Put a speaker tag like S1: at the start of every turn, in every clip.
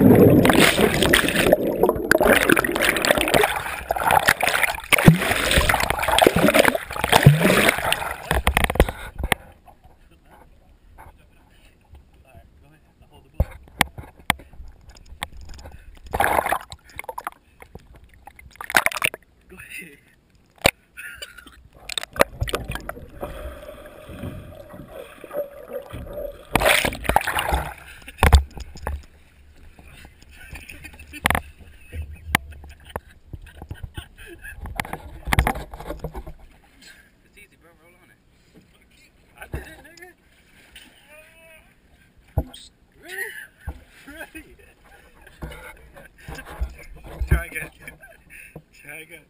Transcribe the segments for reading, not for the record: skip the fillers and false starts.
S1: Try again.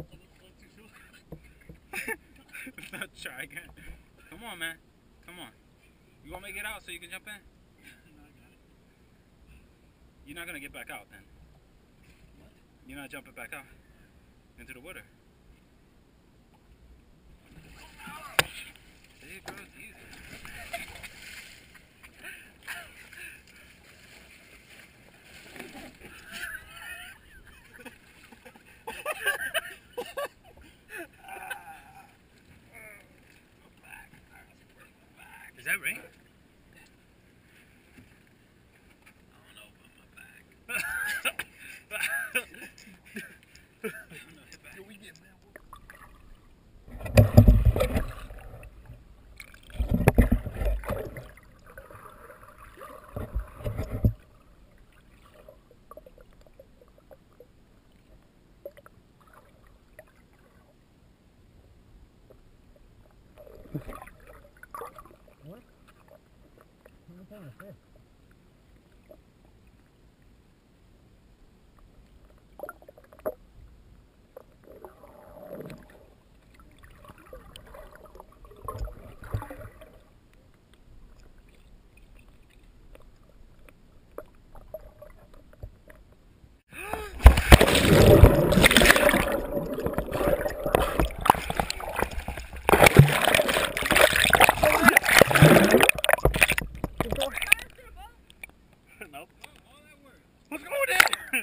S1: Try again. Come on, man. Come on. You want me to get out so you can jump in? No, I got it. You're not gonna get back out then. What? You're not jumping back out into the water. There you go. Easy. Is that rain? I don't know about my back. Yo, we get man. What? I'm trying to say. Nope. Let's go there.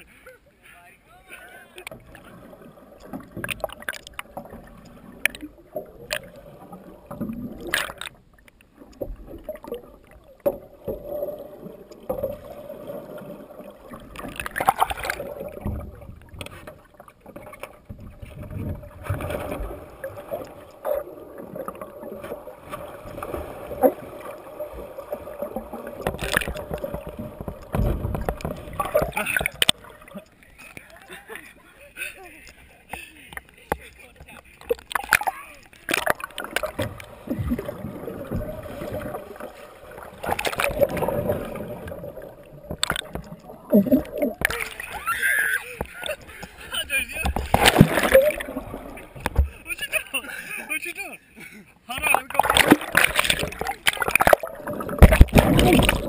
S1: What you doing? Hold on, let me go.